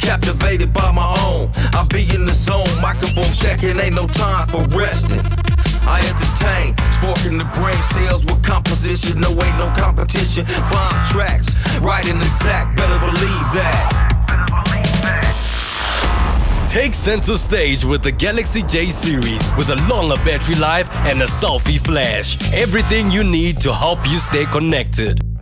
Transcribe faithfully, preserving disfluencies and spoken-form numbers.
captivated by my own. I be in the zone, microphone checking, ain't no time for resting. I entertain, sparking the brain cells with composition. No, ain't no competition. Bomb tracks, right in attack, better believe that. Take center stage with the Galaxy J series with a longer battery life and a selfie flash. Everything you need to help you stay connected.